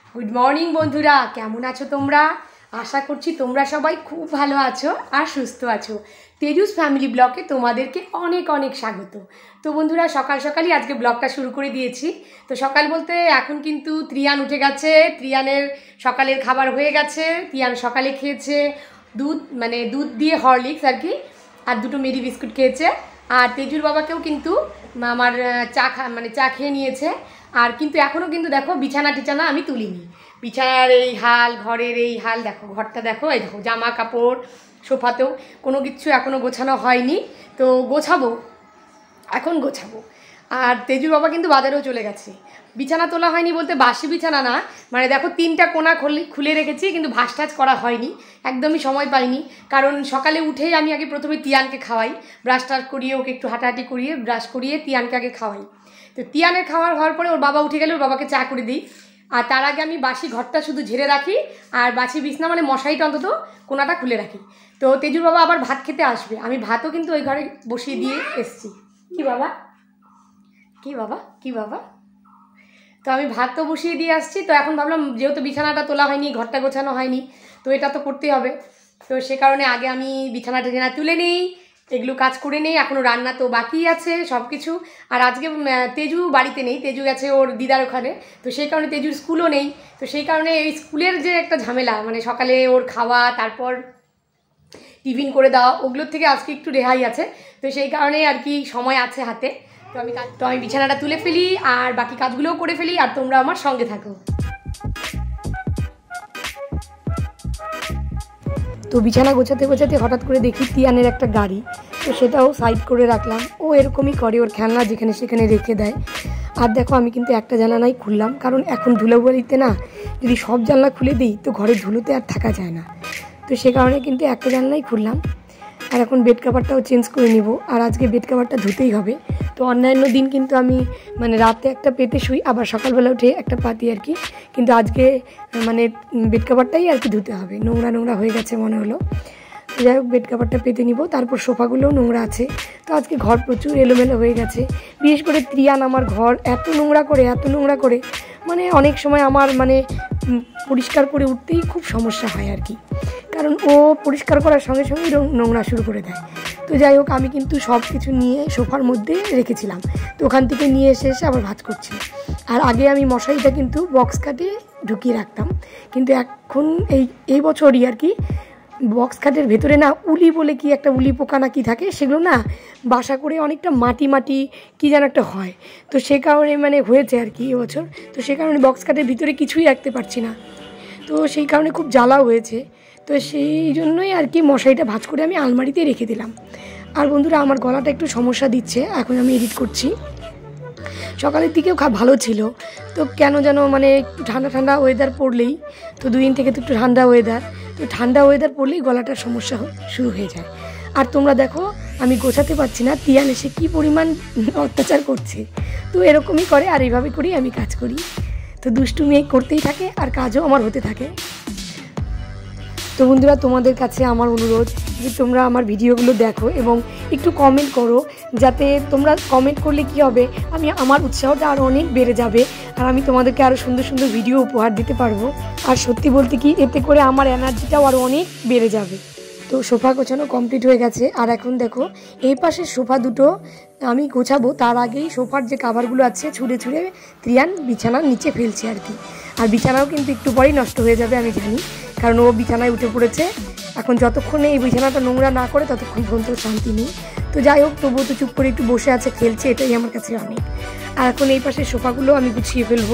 Good morning बंधुरा केमन आछो तोमरा आशा करछि तोमरा सबाई खूब भालो आछो और सुस्थ आछो। तेजुस फैमिली ब्लगे तोमादेरके अनेक अनेक स्वागत। तो बंधुरा सकाल सकाल आज के ब्लगटा शुरू करे दिएछि। तो सकाल बोलते एखन किन्तु त्रियान उठे गेছে, त्रियानेर सकालेर खाबार हये गेছে। त्रियान सकाले खेয়েছে दूध माने दूध दिए हरलिक्स আর কি, আর দুটো মেরি বিস্কুট খেয়েছে। আর তেজুর বাবাকেও কিন্তু আমার চা খেয়ে নিয়েছে। আর কিন্তু এখনও কিন্তু দেখো বিছানা টিছানা আমি তুলিনি। বিছানার এই হাল, ঘরের এই হাল দেখো, ঘরটা দেখো, এই দেখো জামা কাপড়, সোফাতেও কোনো কিছু এখনও গোছানো হয়নি। তো গোছাবো, এখন গোছাবো। আর তেজুর বাবা কিন্তু বাজারেও চলে গেছে। বিছানা তোলা হয়নি বলতে বাসি বিছানা না, মানে দেখো তিনটা কোণা খুলে রেখেছি, কিন্তু ভাঁজ টাজ করা হয়নি, একদমই সময় পাইনি। কারণ সকালে উঠেই আমি আগে প্রথমে তিয়ানকে খাওয়াই, ব্রাশ টাশ করিয়ে ওকে একটু হাঁটাহাঁটি করিয়ে ব্রাশ করিয়ে তিয়ানকে আগে খাওয়াই। তো তিয়ানের খাওয়ার হওয়ার পরে ওর বাবা উঠে গেলে ওর বাবাকে চা করে দিই। আর তার আগে আমি বাসি ঘরটা শুধু ঝেড়ে রাখি, আর বাসি বিছনা মানে মশারিটা অন্তত কোণাটা খুলে রাখি। তো তেজুর বাবা আবার ভাত খেতে আসবে, আমি ভাতও কিন্তু ওই ঘরে বসিয়ে দিয়ে এসছি। কি বাবা, কি বাবা, কি বাবা, তো আমি ভাত তো বসিয়ে দিয়ে আসছি। তো এখন ভাবলাম যেহেতু বিছানাটা তোলা হয়নি, ঘরটা গোছানো হয়নি, তো এটা তো করতেই হবে। তো সে কারণে আগে আমি বিছানা টিছানা তুলে নিই, এগুলো কাজ করে নেই। এখনও রান্না তো বাকি আছে সব কিছু। আর আজকে তেজু বাড়িতে নেই, তেজু গেছে ওর দিদার ওখানে। তো সেই কারণে তেজুর স্কুলও নেই। তো সেই কারণে এই স্কুলের যে একটা ঝামেলা, মানে সকালে ওর খাওয়া, তারপর টিফিন করে দেওয়া, ওগুলোর থেকে আজকে একটু রেহাই আছে। তো সেই কারণে আর কি সময় আছে হাতে। তো আমি বিছানাটা তুলে ফেলি আর বাকি কাজগুলোও করে ফেলি, আর তোমরা আমার সঙ্গে থাকো। তো বিছানা গোছাতে গোছাতে হঠাৎ করে দেখি তিয়ানের একটা গাড়ি, তো সেটাও সাইড করে রাখলাম। ও এরকমই করে, ওর খেলনা যেখানে সেখানে রেখে দেয়। আর দেখো আমি কিন্তু একটা জানালাই খুললাম, কারণ এখন ধুলোবালিতে না যদি সব জানলা খুলে দিই তো ঘরে ধুলোতে আর থাকা যায় না। তো সে কারণে কিন্তু একটা জানলাই খুললাম। আর এখন বেড কাভারটাও চেঞ্জ করে নিব, আর আজকে বেড কাভারটা ধুতেই হবে। তো অন্যান্য দিন কিন্তু আমি মানে রাতে একটা পেতে শুই, আবার সকালবেলা উঠে একটা পাতি আর কি। কিন্তু আজকে মানে বেড কাভারটাই আর কি ধুতে হবে, নোংরা নোংরা হয়ে গেছে মনে হলো। যাই হোক বেড কাভারটা পেতে নিব। তারপর সোফাগুলোও নোংরা আছে। তো আজকে ঘর প্রচুর এলোমেলো হয়ে গেছে। বিশেষ করে ত্রিয়ান আমার ঘর এত নোংরা করে মানে অনেক সময় আমার মানে পরিষ্কার করে উঠতেই খুব সমস্যা হয় আর কি, কারণ ও পরিষ্কার করার সঙ্গে সঙ্গেই নোংরা শুরু করে দেয়। তো যাই হোক আমি কিন্তু সব কিছু নিয়ে সোফার মধ্যে রেখেছিলাম। তো ওখান থেকে নিয়ে এসে আবার ভাঁজ করছি। আর আগে আমি মশারিটা কিন্তু বক্স কাটে ঢুকিয়ে রাখতাম, কিন্তু এখন এই বছরই আর কি বক্স কাটের ভেতরে না উলি বলে কি একটা উলি পোকা না কি থাকে, সেগুলো না বাসা করে অনেকটা মাটি মাটি কি যেন একটা হয়। তো সে কারণে মানে হয়েছে আর কি এবছর। তো সে কারণে বক্স কাটের ভিতরে কিছুই রাখতে পারছি না। তো সেই কারণে খুব জ্বালাও হয়েছে। তো সেই জন্যই আর কি মশারিটা ভাঁজ করে আমি আলমারিতে রেখে দিলাম। আর বন্ধুরা আমার গলাটা একটু সমস্যা দিচ্ছে, এখন আমি এডিট করছি। সকালের দিকেও ভালো ছিল, তো কেন যেন মানে একটু ঠান্ডা ঠান্ডা ওয়েদার পড়লেই, তো 2 দিন থেকে তো একটু ঠান্ডা ওয়েদার, তো ঠান্ডা ওয়েদার পড়লেই গলাটার সমস্যা শুরু হয়ে যায়। আর তোমরা দেখো আমি গোছাতে পারছি না, তিয়ান এসে কী পরিমাণ অত্যাচার করছে। তো এরকমই করে, আর এইভাবে করেই আমি কাজ করি। তো দুষ্টু মেয়ে করতেই থাকে আর কাজও আমার হতে থাকে। তো বন্ধুরা তোমাদের কাছে আমার অনুরোধ যে তোমরা আমার ভিডিওগুলো দেখো এবং একটু কমেন্ট করো, যাতে তোমরা কমেন্ট করলে কি হবে আমার উৎসাহটা আরও অনেক বেড়ে যাবে, আর আমি তোমাদেরকে আরও সুন্দর সুন্দর ভিডিও উপহার দিতে পারবো। আর সত্যি বলতে কি এতে করে আমার এনার্জিটাও আরও অনেক বেড়ে যাবে। তো সোফা গোছানো কমপ্লিট হয়ে গেছে। আর এখন দেখো এই পাশের সোফা দুটো আমি গোছাবো, তার আগেই সোফার যে কাভারগুলো আছে ছুঁড়ে ছুঁড়ে ত্রিয়ান বিছানার নিচে ফেলছে আর কি। আর বিছানাও কিন্তু একটু পরেই নষ্ট হয়ে যাবে আমি জানি, কারণ ও বিছানায় উঠে পড়েছে। এখন যতক্ষণে এই বিছানাটা নোংরা না করে ততক্ষণ পর্যন্ত শান্তি নেই। তো যাই হোক তবুও তো চুপ করে একটু বসে আছে, খেলছে, এটাই আমার কাছে অনেক। আর এখন এই পাশের সোফাগুলো আমি গুছিয়ে ফেলবো।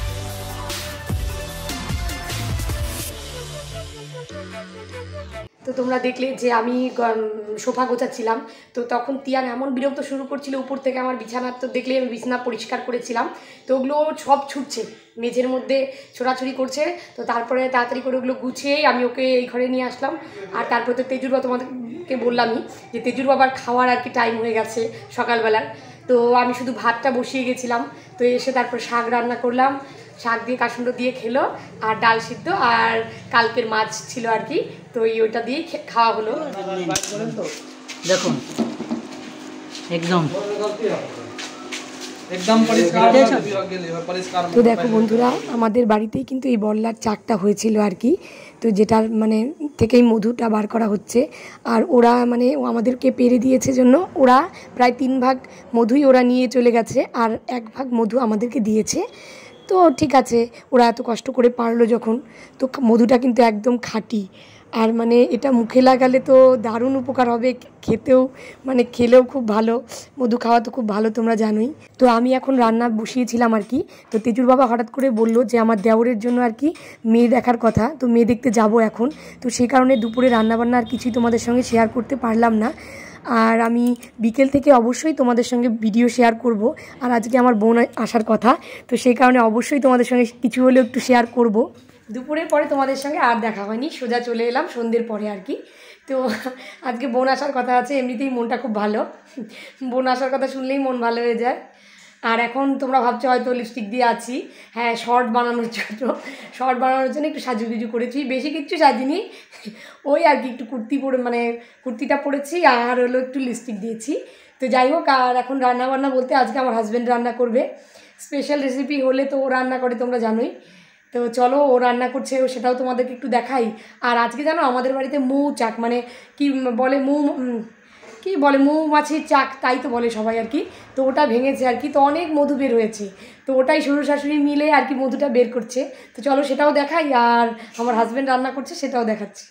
তো তোমরা দেখলে যে আমি সোফা গোছাচ্ছিলাম, তো তখন তিয়ান এমন বিরক্ত শুরু করছিল উপর থেকে আমার বিছানার, তো দেখলে আমি বিছানা পরিষ্কার করেছিলাম, তো ওগুলো সব ছুটছে মেঝের মধ্যে, ছোড়াছুড়ি করছে। তো তারপরে তাড়াতাড়ি করে ওগুলো গুছিয়েই আমি ওকে এই ঘরে নিয়ে আসলাম। আর তারপরে তো তেজুর বাবা তোমাদেরকে বললামই যে তেজুর বাবার খাওয়ার আর কি টাইম হয়ে গেছে সকালবেলার, তো আমি শুধু ভাতটা বসিয়ে গেছিলাম। তো এসে তারপর শাক রান্না করলাম, শাক দিয়ে কাসুন্ড দিয়ে খেলো, আর ডাল সিদ্ধ আর কালকের মাছ ছিল আর কি, তো ওইটা দিয়েই খাওয়া হলো। দেখুন একদম তো দেখো বন্ধুরা, আমাদের বাড়িতেই কিন্তু এই বল্লার চাকটা হয়েছিল আর কি, তো যেটার মানে থেকেই মধুটা বার করা হচ্ছে। আর ওরা মানে আমাদেরকে পেরে দিয়েছে জন্য ওরা প্রায় 3 ভাগ মধুই ওরা নিয়ে চলে গেছে, আর 1 ভাগ মধু আমাদেরকে দিয়েছে। তো ঠিক আছে, ওরা এত কষ্ট করে পারলো যখন, তো মধুটা কিন্তু একদম খাঁটি, আর মানে এটা মুখে লাগালে তো দারুণ উপকার হবে, খেতেও মানে খেলেও খুব ভালো, মধু খাওয়া তো খুব ভালো তোমরা জানোই। তো আমি এখন রান্না বসিয়েছিলাম আর কি, তো তেজুর বাবা হঠাৎ করে বলল যে আমার দেওরের জন্য আর কি মেয়ে দেখার কথা, তো মেয়ে দেখতে যাব এখন। তো সেই কারণে দুপুরে রান্নাবান্না আর কিছুই তোমাদের সঙ্গে শেয়ার করতে পারলাম না। আর আমি বিকেল থেকে অবশ্যই তোমাদের সঙ্গে ভিডিও শেয়ার করব। আর আজকে আমার বোন আসার কথা, তো সেই কারণে অবশ্যই তোমাদের সঙ্গে কিছু হলেও একটু শেয়ার করব। দুপুরের পরে তোমাদের সঙ্গে আর দেখা হয়নি, সোজা চলে এলাম সন্ধ্যের পরে আর কি। তো আজকে বোন আসার কথা আছে, এমনিতেই মনটা খুব ভালো, বোন আসার কথা শুনলেই মন ভালো হয়ে যায়। আর এখন তোমরা ভাবছো হয়তো লিপস্টিক দিয়ে আছি, হ্যাঁ শর্ট বানানোর জন্য একটু সাজুগুজু করেছি, বেশি কিচ্ছু সাজিনি, ওই আর কি একটু কুর্তি পরে মানে কুর্তিটা পরেছি আর হলো একটু লিপস্টিক দিয়েছি। তো যাই হোক, আর এখন রান্না বান্না বলতে আজকে আমার হাজব্যান্ড রান্না করবে, স্পেশাল রেসিপি হলে তো ও রান্না করে তোমরা জানোই। তো চলো ও রান্না করছে, সেটাও তোমাদেরকে একটু দেখাই। আর আজকে জানো আমাদের বাড়িতে মৌচাক মানে কি বলে মৌমাছির চাক, তাই তো বলে সবাই আর কি, তো ওটা ভেঙেছে আর কি, তো অনেক মধু বের হয়েছে, তো ওটাই শ্বশুর শাশুড়ি মিলে আর কি মধুটা বের করছে। তো চলো সেটাও দেখাই, আর আমার হাজব্যান্ড রান্না করছে সেটাও দেখাচ্ছি।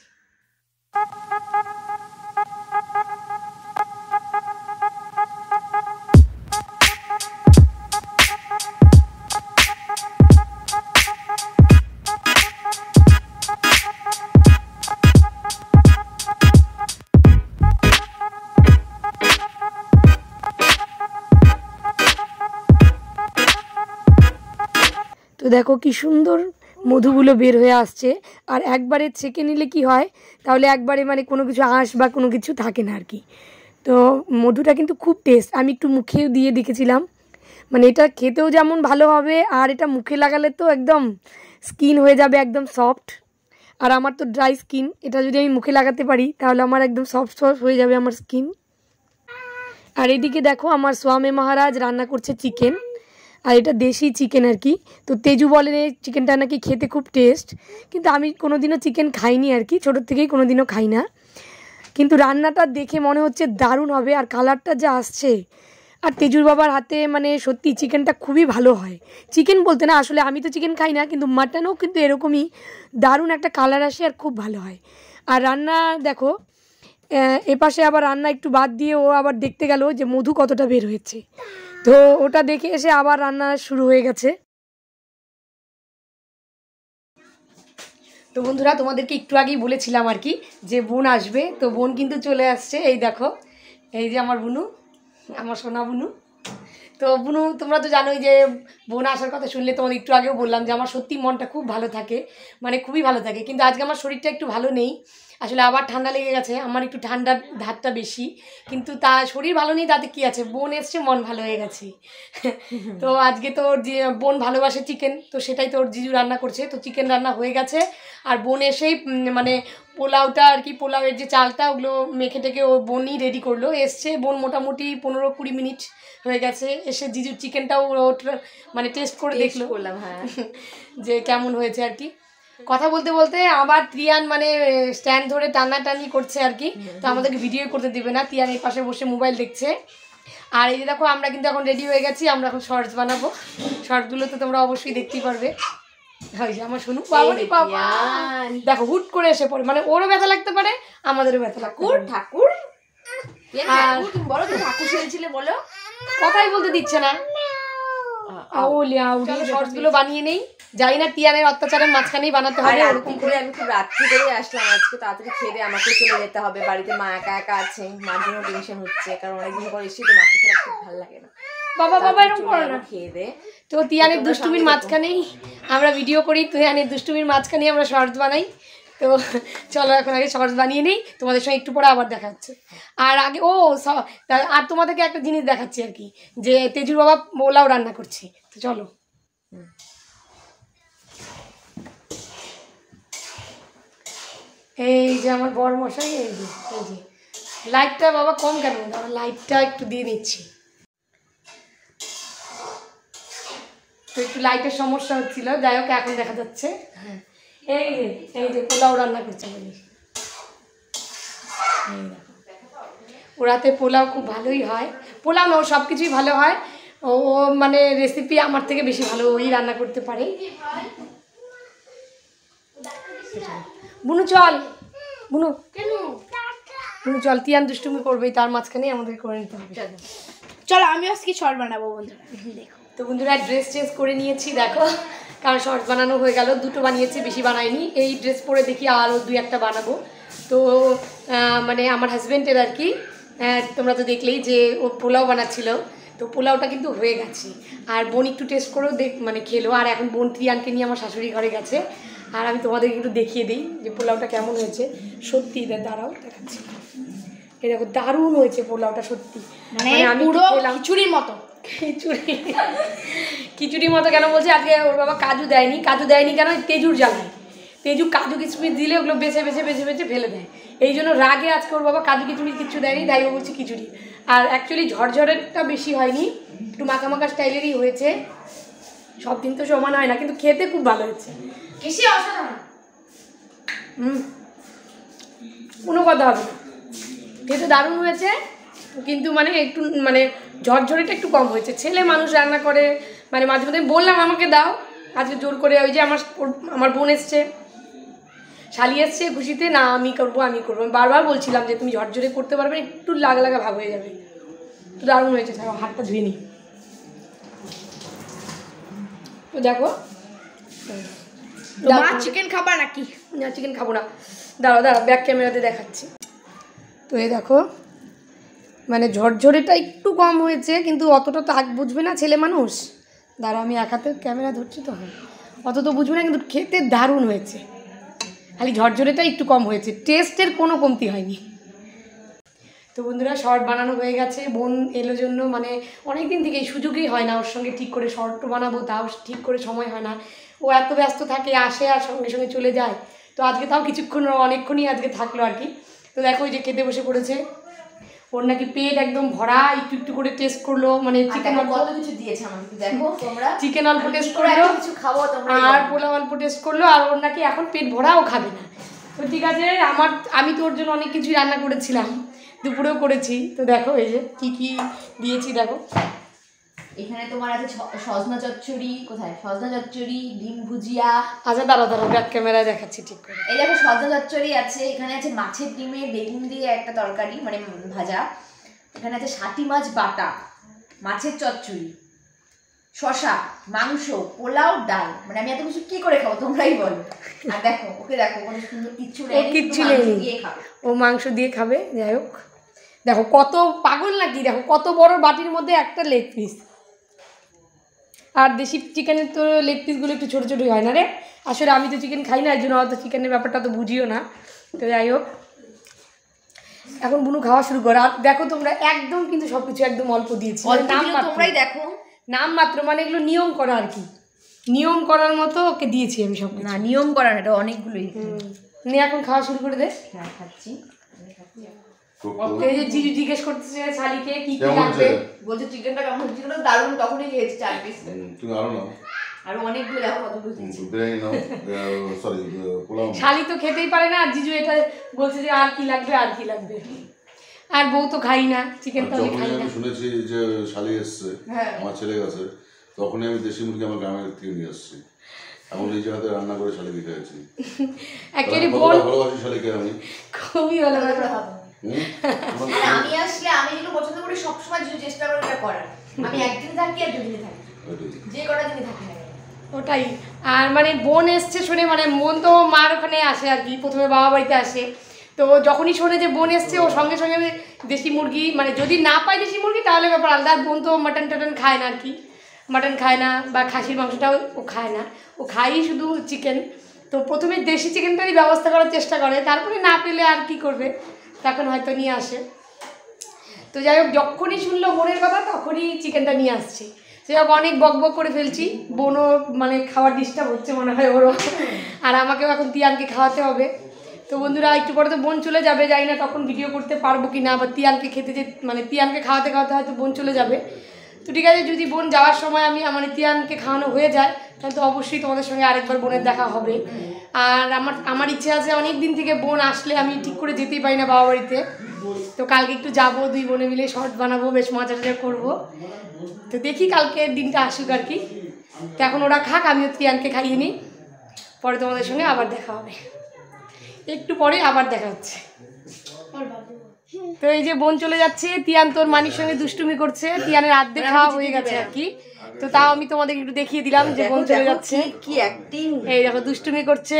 তো দেখো কি সুন্দর মধুগুলো বের হয়ে আসছে, আর একবারে ছেঁকে নিলে কি হয়, তাহলে একবারে মানে কোনো কিছু আঁশ বা কোনো কিছু থাকে না আর কি। তো মধুটা কিন্তু খুব টেস্ট, আমি একটু মুখে দিয়ে দেখেছিলাম, মানে এটা খেতেও যেমন ভালো হবে, আর এটা মুখে লাগালে তো একদম স্কিন হয়ে যাবে একদম সফট। আর আমার তো ড্রাই স্কিন, এটা যদি আমি মুখে লাগাতে পারি তাহলে আমার একদম সফট হয়ে যাবে আমার স্কিন। আর এদিকে দেখো আমার স্বামী মহারাজ রান্না করছে চিকেন, আর এটা দেশি চিকেন আর কি। তো তেজু বলে চিকেনটা নাকি খেতে খুব টেস্ট, কিন্তু আমি কোনোদিনও চিকেন খাইনি আর কি, ছোটোর থেকেই কোনোদিনও খাই না, কিন্তু রান্নাটা দেখে মনে হচ্ছে দারুণ হবে, আর কালারটা যা আসছে। আর তেজুর বাবার হাতে মানে সত্যি চিকেনটা খুবই ভালো হয়, চিকেন বলতে না আসলে আমি তো চিকেন খাই না, কিন্তু মাটনও কিন্তু এরকমই দারুণ একটা কালার আসে আর খুব ভালো হয়। আর রান্না দেখো এপাশে আবার রান্না একটু বাদ দিয়ে ও আবার দেখতে গেল যে মধু কতটা বের হয়েছে, তো ওটা দেখে এসে আবার রান্না শুরু হয়ে গেছে। তো বন্ধুরা তোমাদেরকে একটু আগেই বলেছিলাম আর কি যে বোন আসবে, তো বোন কিন্তু চলে আসছে, এই দেখো এই যে আমার বুনু, আমার সোনা বুনু। তো বুনু তোমরা তো জানোই যে বোন আসার কথা শুনলে তোমাদের একটু আগেও বললাম যে আমার সত্যি মনটা খুব ভালো থাকে, মানে খুবই ভালো থাকে, কিন্তু আজকে আমার শরীরটা একটু ভালো নেই, আসলে আবার ঠান্ডা লেগে গেছে, আমার একটু ঠান্ডার ধারটা বেশি, কিন্তু তা শরীর ভালো নেই তাতে কি আছে, বোন এসছে মন ভালো হয়ে গেছে। তো আজকে তো যে বোন ভালোবাসে চিকেন, তো সেটাই তোর জিজু রান্না করছে, তো চিকেন রান্না হয়ে গেছে। আর বোন এসেই মানে পোলাওটা আর কি, পোলাওয়ের যে চালটা ওগুলো মেখে টেকে ও বোনই রেডি করলো, এসছে বোন মোটামুটি 15-20 মিনিট হয়ে গেছে, এসে জিজুর চিকেনটাও মানে টেস্ট করে দেখলো, করলাম হ্যাঁ যে কেমন হয়েছে আর কি। কথা বলতে বলতে আবার তিয়ান মানে স্ট্যান্ড ধরে টানাটানি করছে আর কি, তো আমাদেরকে ভিডিও করতে দিবে না, তিয়ান এই পাশে বসে মোবাইল দেখছে। আর এই যে দেখো আমরা কিন্তু এখন রেডি হয়ে গেছি, আমরা এখন শর্টস বানাবো, শর্টসগুলো তো তোমরা অবশ্যই দেখতেই পারবে। আমার শুনু বাবা দেখো হুট করে এসে পড়ে, মানে ওরও ব্যথা লাগতে পারে আমাদেরও ব্যথা লাগবে। ঠাকুর তুমি বলো তো, ঠাকুর শুনেছিলে বলো, কথাই বলতে দিচ্ছে না। শর্টস গুলো বানিয়ে নেই, জানি না তিয়ানের অত্যাচারের মাঝখানেই বানাতে হবে ওরকম করে। আমি খুব রাত্রি করে আসলাম আজকে, তাড়াতাড়ি খেয়ে দিয়ে আমাকে চলে যেতে হবে বাড়িতে। মা একা একা আছে, মার জন্য টেনশন হচ্ছে, কারণ অনেকদিন পর এসেছি তো, মাকে ছাড়া খুব ভালো লাগে না। বাবা এরকম করো না, খেয়ে দে। তো তিয়ানের দুষ্টুমির মাঝখানেই আমরা ভিডিও করি, তিয়ানের দুষ্টুমির মাঝখানেই আমরা শর্টস বানাই। তো চলো এখন আগে শর্টস বানিয়ে নিই, তোমাদের সঙ্গে একটু পরে আবার দেখা হচ্ছে। আর আগে আর তোমাদেরকে একটা জিনিস দেখাচ্ছি আর কি, যে তেজুর বাবা পোলাও রান্না করছে। তো চলো। এই যে আমার বড় মশাই, এই যে লাইটটা বাবা কম কেন, লাইটটা একটু দিয়ে নিচ্ছি। তো একটু লাইটের সমস্যা হচ্ছিল, যাই হোক এখন দেখা যাচ্ছে। হ্যাঁ, এই যে পোলাও রান্না করছে বলি। ওরাতে পোলাও খুব ভালোই হয়, পোলাও না সব কিছুই ভালো হয়। ও মানে রেসিপি আমার থেকে বেশি ভালো ওই রান্না করতে পারে। বুনু চল, বুনু চল, তিয়ান দুষ্টুমি করবেই, তার মাঝখানেই আমাদের করে নিতে হবে। চলো আমি আজকে শর্ট বানাবো বন্ধুরা। দেখো তো বন্ধুরা ড্রেস চেঞ্জ করে নিয়েছি, দেখো, কারণ শর্টস বানানো হয়ে গেল, দুটো বানিয়েছি, বেশি বানাইনি। এই ড্রেস পরে দেখি আরও 2-1টা বানাবো। তো মানে আমার হাজব্যান্ডের আর কি, তোমরা তো দেখলেই যে ও পোলাও বানাচ্ছিল, তো পোলাওটা কিন্তু হয়ে গেছে। আর বোন একটু টেস্ট করেও মানে খেলো। আর এখন বোন তিয়ানকে নিয়ে আমার শাশুড়ি ঘরে গেছে। আর আমি তোমাদেরকে একটু দেখিয়ে দিই যে পোলাওটা কেমন হয়েছে। সত্যি দাঁড়াও দেখাচ্ছি, এই দেখো দারুণ হয়েছে পোলাওটা সত্যি। মানে আমি পুরো খিচুড়ির মতো। খিচুড়ির মতো কেন বলছে? আজকে ওর বাবা কাজু দেয়নি কেন? তেজুর জ্বালায়, তেজু কাজু কিশমিশ দিলে ওগুলো বেছে ফেলে দেয়। এই জন্য রাগে আজকে ওর বাবা কাজু কিশমিশ কিচ্ছু দেয়নি, তাই ও বলছে খিচুড়ি। আর অ্যাকচুয়ালি ঝরঝরেরটা বেশি হয়নি, একটু মাখা স্টাইলেরই হয়েছে। সব দিন তো সমান হয় না, কিন্তু খেতে খুব ভালো হয়েছে। কোনো কথা হবে না, খেতে দারুণ হয়েছে, কিন্তু মানে একটু মানে ঝরঝরেটা একটু কম হয়েছে। ছেলে মানুষ রান্না করে, মানে মাঝে মাঝে বললাম আমাকে দাও, আজকে জোর করে ওই যে আমার বোন এসছে, শালি এসছে খুশিতে, না আমি করবো। আমি বারবার বলছিলাম যে তুমি ঝরঝরে করতে পারবে, একটু লাগা ভাব হয়ে যাবে। তো দারুণ হয়েছে, হাতটা ধুয়ে নিই। তো দেখো, চিকেন খাবা নাকি? না চিকেন খাবো না, দাঁড়াও ব্যাক ক্যামেরাতে দেখাচ্ছি। তো এই দেখো, মানে ঝরঝরেটা একটু কম হয়েছে, কিন্তু অতটা তো বুঝবে না ছেলে মানুষ। দাঁড়াও আমি এক হাতে ক্যামেরা ধরছি তো, হ্যাঁ অত তো বুঝবে না, কিন্তু খেতে দারুণ হয়েছে। খালি ঝরঝরেটা একটু কম হয়েছে, টেস্টের কোনো কমতি হয়নি। তো বন্ধুরা শর্ট বানানো হয়ে গেছে। বোন এলো জন্য মানে অনেক দিন থেকে সুযোগই হয় না ওর সঙ্গে ঠিক করে শর্ট বানাবো, তাও ঠিক করে সময় হয় না। ও এত ব্যস্ত থাকে, আসে আর সঙ্গে সঙ্গে চলে যায়। তো আজকে তাও কিছুক্ষণ অনেকক্ষণই আজকে থাকলো আর কি। তো দেখো ওই যে খেতে বসে পড়েছে, ওর নাকি পেট একদম ভরা, একটু করে টেস্ট করলো, মানে চিকেন কত কিছু দিয়েছে আমাকে, দেখো তোমরা চিকেন অল্প টেস্ট করলো, কিছু খাবো তোমরা, আর পোলাও অল্প টেস্ট করলো, আর ওর নাকি এখন পেট ভরা, ও খাবে না। তো ঠিক আছে, আমি তো ওর জন্য অনেক কিছুই রান্না করেছিলাম, দুপুরেও করেছি। তো দেখো এই যে কি দিয়েছি দেখো। এখানে তোমার আছে সজনা চচ্চড়ি, কোথায় সজনা চচ্চড়ি, ডিম ভুজিয়া। আচ্ছা দাঁড়াও ব্যাক ক্যামেরায় দেখাচ্ছি ঠিক করে। এই দেখো সজনা চচ্চড়ি আছে, এখানে আছে মাছের ডিমে বেগুন দিয়ে একটা তরকারি মানে ভাজা, এখানে আছে শাটি মাছ বাটা, মাছের চচ্চড়ি, শশা, মাংস, পোলাও, ডাল। মানে আমি এত কিছু কি করে খাবো তোমরাই বলো। আর দেখো ওকে, দেখো কোনো সুন্দর কিচ্ছু নেই, ও মাংস দিয়ে খাবে। যাই হোক দেখো কত পাগল নাকি, দেখো কত বড় বাটির মধ্যে একটা লেগ পিস। আর দেশি চিকেনের তো লেগ পিসগুলো একটু ছোটো ছোটোই হয় না রে, আসলে আমি তো চিকেন খাই না, এই জন্য হয়তো চিকেনের ব্যাপারটা তো বুঝিও না। তো যাই হোক এখন বুনু খাওয়া শুরু করো। আর দেখো তোমরা একদম কিন্তু সব কিছু একদম অল্প দিয়েছি, তোমরাই দেখো নাম মাত্র, মানে এগুলো নিয়ম করা আর কি, নিয়ম করার মতো ওকে দিয়েছি আমি সব। না নিয়ম করার এটা অনেকগুলোই। নিয়ে এখন খাওয়া শুরু করে দে। হ্যাঁ খাচ্ছি। এই যে জিজু জিজ্ঞেস করতেছে শালিকে কি লাগবে, বলছে চিকেনটা কেমন হচ্ছে, চিকেনটা দারুণ, তখনই খেয়েছি 4 পিস। তুমি আরো নাও, আর অনেকগুলো দেখো কতগুলো দিয়েছি। বিরিয়ানি নাও, সরি পোলাও। শালি তো খেতেই পারে না, আর জিজু এটা বলছে যে আর কি লাগবে, আর বউ তো খাই না চিকেন, তো আমি খাই না। শুনেছি যে শালি এসছে আমার ছেলে কাছে, তখনই আমি দেশি মুরগি আমার গ্রামের থেকে নিয়ে আসছি, এখন নিজে হাতে রান্না করে শালিকে খেয়েছি। অ্যাকচুয়ালি বোন ভালোবাসি শালিকে আমি, খুবই ভালোবাসি। আমি আসলে আমি যেগুলো পছন্দ করি সবসময় চেষ্টা করি এটা করার। আমি একদিন থাকি আর দুদিনে থাকি, যে কটা দিনে থাকি না। ওটাই। আর মানে বোন এসছে শুনে, মানে বোন তো মার ওখানে আসে আর কি, প্রথমে বাবা বাড়িতে আসে, তো যখনই শোনে যে বোন এসছে ও সঙ্গে সঙ্গে দেশি মুরগি, মানে যদি না পায় দেশি মুরগি তাহলে ব্যাপার আলাদা। বোন তো মাটন টাটন খায় না আর কি, মাটন খায় না বা খাসির মাংসটাও ও খায় না, ও খায়ই শুধু চিকেন। তো প্রথমে দেশি চিকেনটারই ব্যবস্থা করার চেষ্টা করে, তারপরে না পেলে আর কি করবে, তখন হয়তো নিয়ে আসে। তো যাই হোক, যখনই শুনলো বোনের কথা তখনই চিকেনটা নিয়ে আসছে। সে হোক, অনেক বক বক করে ফেলছি, বোনও মানে খাওয়ার ডিস্টার্ব হচ্ছে মনে হয় ওরও, আর আমাকেও এখন তিয়ানকে খাওয়াতে হবে। তো বন্ধুরা, একটু পরে তো বোন চলে যাবে, জানি না তখন ভিডিও করতে পারবো কি না, বা তিয়ানকে খেতে মানে তিয়ানকে খাওয়াতে খাওয়াতে হয়তো বোন চলে যাবে। তো ঠিক আছে, যদি বোন যাওয়ার সময় আমি মানে তিয়ানকে খাওয়ানো হয়ে যায় তাহলে তো অবশ্যই তোমাদের সঙ্গে আরেকবার বোনের দেখা হবে। আর আমার ইচ্ছে আছে, অনেক দিন থেকে বোন আসলে আমি ঠিক করে যেতেই পারি না বাবা বাড়িতে, তো কালকে একটু যাবো, 2 বোনে মিলে শর্ট বানাবো, বেশ মজা টজা করবো। তো দেখি কালকে দিনটা আসুক আর কি। তো এখন ওরা খাক, আমিও তিয়ানকে খাইয়ে নিই, পরে তোমাদের সঙ্গে আবার দেখা হবে, একটু পরে আবার দেখা হচ্ছে। তো এই যে বোন চলে যাচ্ছে, তিয়ান তোর মানির সঙ্গে দুষ্টুমি করছে, তিয়ানের আর্ধেক খাওয়া হয়ে গেছে আর কি। তো তাও আমি তোমাদের একটু দেখিয়ে দিলাম যে বোন চলে যাচ্ছে, কি অ্যাক্টিং, এই দেখো দুষ্টুমি করছে।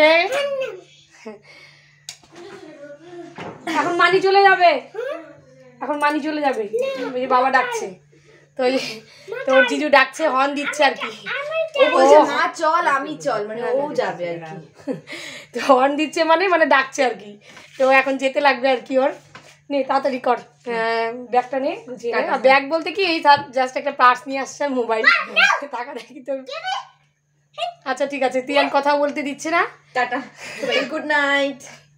এখন মানি চলে যাবে, এখন মানি চলে যাবে, ওই যে বাবা ডাকছে, তো তোর জিজু ডাকছে, হর্ন দিচ্ছে আর কি, ও বলছে মা চল, আমি চল, মানে ও যাবে আর কি। তো হর্ন দিচ্ছে মানে ডাকছে আর কি, তো এখন যেতে লাগবে আর কি ওর। নে তাড়াতাড়ি কর, ব্যাগটা নে গুছিয়ে নে। ব্যাগ বলতে কি, এই জাস্ট একটা পার্স নিয়ে আসছে, মোবাইল, টাকা দেখি তো। আচ্ছা ঠিক আছে, তিয়ান কথা বলতে দিচ্ছে না, টাটা, গুড নাইট।